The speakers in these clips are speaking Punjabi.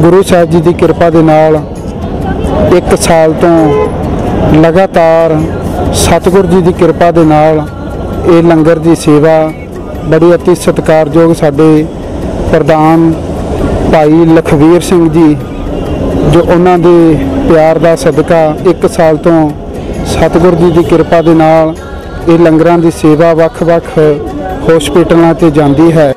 गुरु साहिब जी की किरपा दे नाल 1 साल तो लगातार सतगुरु जी की किरपा दे नाल ये लंगर की सेवा बड़ी अति सत्कारयोग साडे प्रधान भाई लखवीर सिंह जी जो उन्हां दे प्यार दा सदका 1 साल तो सतगुरु जी की किरपा दे नाल ये लंगरां दी सेवा वख-वख हॉस्पिटलों ते जांदी है।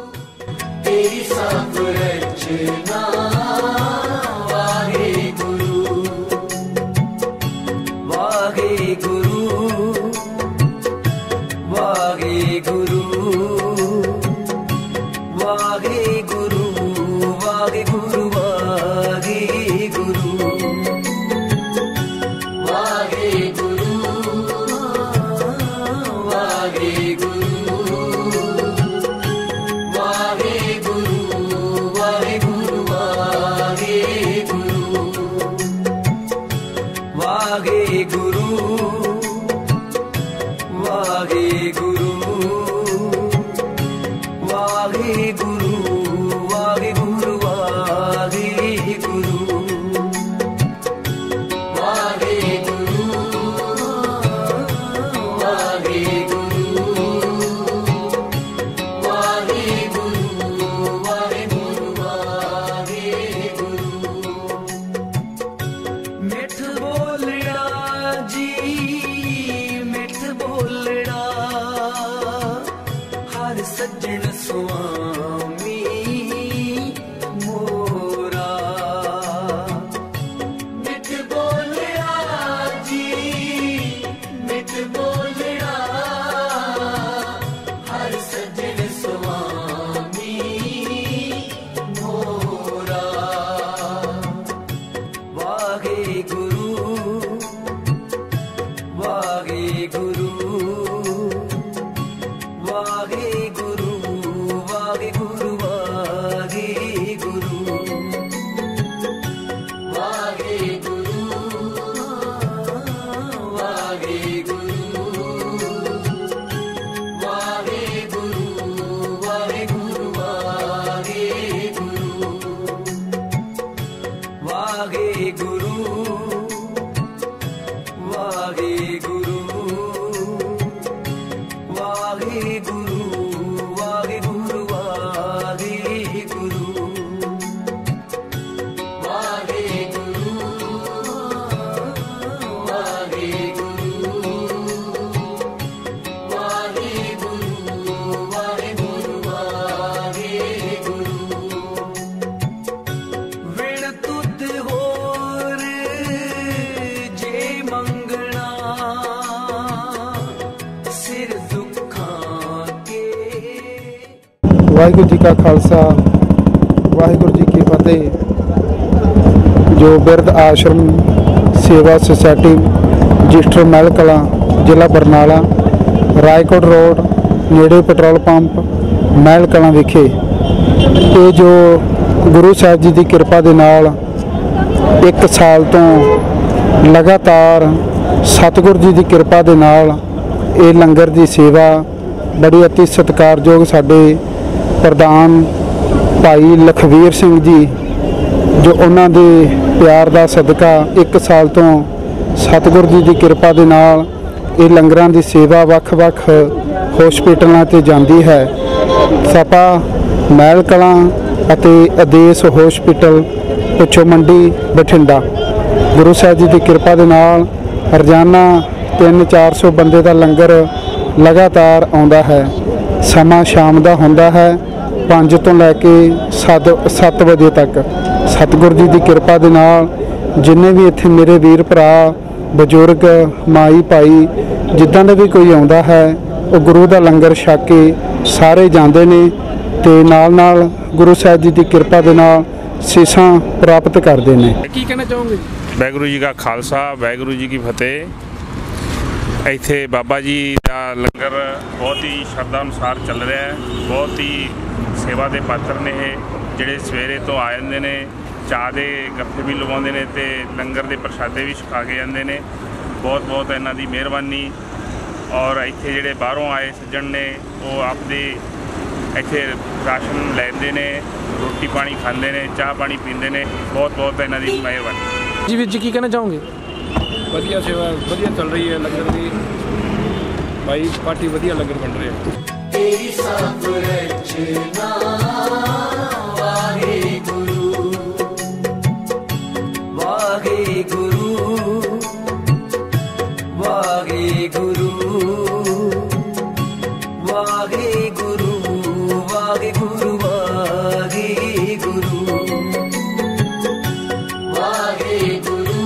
वाहिगुरू जी का खालसा वाहिगुरू जी की फतेह। जो बिरध आश्रम सेवा सोसाइटी रजिस्टर महल कलां जिला बरनाला रायकोट रोड नेड़े पेट्रोल पंप महल कलां विखे ये जो गुरु साहिब जी की किरपा दे नाल 1 साल तो लगातार सतगुरु जी की किरपा दे नाल ये लंगर की सेवा बड़ी अति सत्कारयोग साडे प्रधान भाई लखवीर सिंह जी जो उन्हां दे प्यार दा सदका 1 साल तो सतगुरु जी की किरपा दे नाल ये लंगरां दी सेवा वख-वख हॉस्पिटलों ते जांदी है। सपा महल कलां अते आदेश हॉस्पिटल पुछो मंडी बठिंडा गुरु साहिब जी की किरपा दे नाल रोजाना 300-400 बंदे का लंगर लगातार आउंदा है। समा शाम का हुंदा है 5 तो लैके 7 बजे तक। सतगुरु जी की किरपा दे नाल जिन्ने भी इत्थे मेरे वीर भरा बजुर्ग माई भाई जिद्दां दा भी कोई आउंदा है वो गुरु का लंगर छक के सारे जांदे ने ते नाल नाल गुरु साहिब जी की किरपा दे नाल सीसां प्राप्त करते हैं। की कहना चाहोगे? वाहिगुरू जी का खालसा वाहिगुरू जी की फतेह। इत्थे बाबा जी का लंगर बहुत ही श्रद्धा अनुसार चल रहा है। बहुत ही सेवा के पात्र ने जिहड़े सवेरे तो आ जाते हैं, चाह के गफ्फे भी लवाते हैं तो लंगर के प्रशादे भी छका के जाते हैं। बहुत बहुत इन्हां दी मेहरबानी। और इत्थे जिहड़े बाहरों आए सज्जण ने वो आपदे ਇੱਥੇ ਰਾਸ਼ਨ ਲੈਂਦੇ ਨੇ, ਰੋਟੀ ਪਾਣੀ ਖਾਂਦੇ ਨੇ, ਚਾਹ ਪਾਣੀ ਪੀਂਦੇ ਨੇ। ਬਹੁਤ ਬਹੁਤ ਇਹਨਾਂ ਦੀ ਮਿਹਰਬਾਨੀ। ਜੀ ਵੀਰ ਜੀ, ਕੀ ਕਹਿਣਾ ਚਾਹੋਗੇ? ਵਧੀਆ ਸੇਵਾ ਵਧੀਆ ਚੱਲ ਰਹੀ ਹੈ ਲੰਗਰ ਦੀ। ਭਾਈ ਪਾਰਟੀ ਵਧੀਆ ਲੰਗਰ ਬਣ ਰਿਹਾ। ਤੇਰੀ ਸਭ ਰਚਨਾ ਵਾਹਿਗੁਰੂ ਵਾਹਿਗੁਰੂ ਵਾਹਿਗੁਰੂ ਵਾਹਿਗੁਰੂ ਵਾਹਿਗੁਰੂ ਵਾਹਿਗੁਰੂ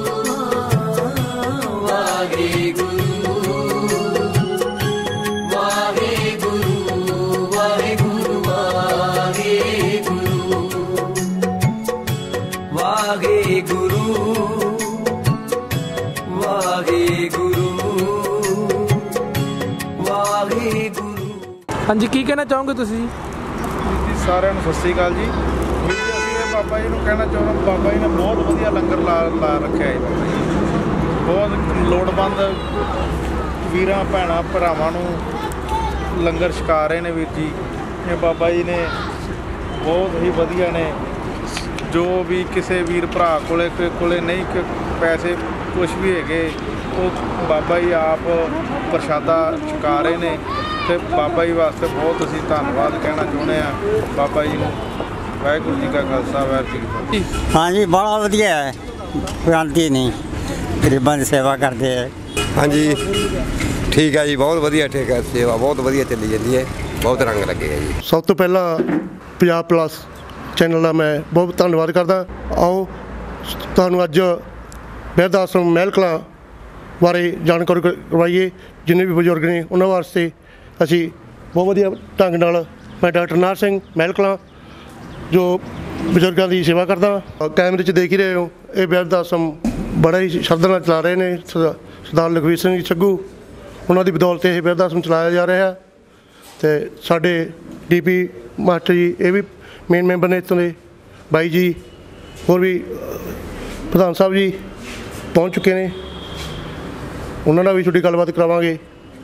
ਹਾਂਜੀ, ਕੀ ਕਹਿਣਾ ਚਾਹੋਗੇ ਤੁਸੀਂ? ਜੀ ਸਾਰਿਆਂ ਨੂੰ ਸਤਿ ਸ਼੍ਰੀ ਅਕਾਲ ਜੀ। ਵੀਰ ਜੀ, ਅਸੀਂ ਇਹ ਬਾਬਾ ਜੀ ਨੂੰ ਕਹਿਣਾ ਚਾਹੁੰਦਾ, ਬਾਬਾ ਜੀ ਨੇ ਬਹੁਤ ਵਧੀਆ ਲੰਗਰ ਲਾ ਰੱਖਿਆ ਹੈ। ਬਾਬਾ ਜੀ ਬਹੁਤ ਲੋੜਵੰਦ ਵੀਰਾਂ ਭੈਣਾਂ ਭਰਾਵਾਂ ਨੂੰ ਲੰਗਰ ਛਕਾ ਰਹੇ ਨੇ। ਵੀਰ ਜੀ, ਇਹ ਬਾਬਾ ਜੀ ਨੇ ਬਹੁਤ ਹੀ ਵਧੀਆ ਨੇ। ਜੋ ਵੀ ਕਿਸੇ ਵੀਰ ਭਰਾ ਕੋਲੇ ਨਹੀਂ ਪੈਸੇ ਕੁਛ ਵੀ ਹੈਗੇ, ਉਹ ਬਾਬਾ ਜੀ ਆਪ ਪ੍ਰਸ਼ਾਦਾ ਛਕਾ ਰਹੇ ਨੇ। ਅਤੇ ਬਾਬਾ ਜੀ ਵਾਸਤੇ ਬਹੁਤ ਅਸੀਂ ਧੰਨਵਾਦ ਕਹਿਣਾ ਚਾਹੁੰਦੇ ਹਾਂ ਬਾਬਾ ਜੀ ਨੂੰ। ਵਾਹਿਗੁਰੂ ਜੀ ਕਾ ਖਾਲਸਾ, ਵਾਹਿਗੁਰੂ ਜੀ ਕੀ ਫਤਿਹ। ਹਾਂਜੀ, ਬੜਾ ਵਧੀਆ ਹੈ, ਕ੍ਰਾਂਤੀ ਨਹੀਂ, ਗਰੀਬਾਂ ਦੀ ਸੇਵਾ ਕਰਦੇ ਹੈ। ਹਾਂਜੀ ਠੀਕ ਹੈ ਜੀ, ਬਹੁਤ ਵਧੀਆ, ਠੀਕ ਹੈ, ਸੇਵਾ ਬਹੁਤ ਵਧੀਆ ਚੱਲੀ ਜਾਂਦੀ ਹੈ, ਬਹੁਤ ਰੰਗ ਲੱਗੇਗਾ ਜੀ। ਸਭ ਤੋਂ ਪਹਿਲਾਂ ਪੰਜਾਬ ਪਲੱਸ ਚੈਨਲ ਦਾ ਮੈਂ ਬਹੁਤ ਧੰਨਵਾਦ ਕਰਦਾ। ਆਓ ਤੁਹਾਨੂੰ ਅੱਜ ਬਿਰਧ ਆਸ਼ਰਮ ਮਹਿਲ ਕਲਾਂ ਬਾਰੇ ਜਾਣਕਾਰੀ ਕਰਵਾਈਏ। ਜਿੰਨੇ ਵੀ ਬਜ਼ੁਰਗ ਨੇ ਉਹਨਾਂ ਵਾਸਤੇ ਅਸੀਂ ਬਹੁਤ ਵਧੀਆ ਢੰਗ ਨਾਲ, ਮੈਂ ਡਾਕਟਰ ਨਾਰ ਸਿੰਘ ਮਹਿਲ ਕਲਾਂ ਜੋ ਬਜ਼ੁਰਗਾਂ ਦੀ ਸੇਵਾ ਕਰਦਾ। ਕੈਮਰੇ 'ਚ ਦੇਖ ਹੀ ਰਹੇ ਹੋ, ਇਹ ਬਿਰਧ ਆਸ਼ਰਮ ਬੜਾ ਹੀ ਸ਼ਰਧਾ ਨਾਲ ਚਲਾ ਰਹੇ ਨੇ ਸਰਦਾਰ ਲਖਵੀਰ ਸਿੰਘ ਜੀ ਛੱਗੂ, ਉਹਨਾਂ ਦੀ ਬਦੌਲਤ ਇਹ ਬਿਰਧ ਆਸ਼ਰਮ ਚਲਾਇਆ ਜਾ ਰਿਹਾ। ਅਤੇ ਸਾਡੇ ਡੀਪੀ ਮਾਸਟਰ ਜੀ ਇਹ ਵੀ ਮੇਨ ਮੈਂਬਰ ਨੇ ਇੱਥੋਂ ਦੇ, ਬਾਈ ਜੀ ਹੋਰ ਵੀ ਪ੍ਰਧਾਨ ਸਾਹਿਬ ਜੀ ਪਹੁੰਚ ਚੁੱਕੇ ਨੇ, ਉਹਨਾਂ ਨਾਲ ਵੀ ਛੋਟੀ ਗੱਲਬਾਤ ਕਰਾਵਾਂਗੇ।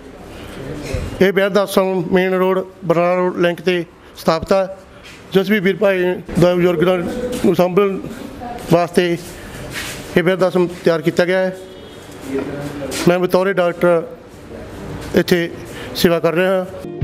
ਇਹ ਬਿਰਧ ਆਸ਼ਰਮ main road Barnala road link 'ਤੇ ਸਥਾਪਿਤ ਹੈ। ਜਿਸ ਵੀ ਵੀਰ ਭਾਈ ਦਾ ਬਜ਼ੁਰਗਾਂ ਨੂੰ ਸੰਭਲਣ ਵਾਸਤੇ ਇਹ ਬਿਰਧ ਆਸ਼ਰਮ ਤਿਆਰ ਕੀਤਾ ਗਿਆ ਹੈ। ਮੈਂ ਬਤੌਰ ਡਾਕਟਰ ਇੱਥੇ ਸੇਵਾ ਕਰ ਰਿਹਾ ਹਾਂ।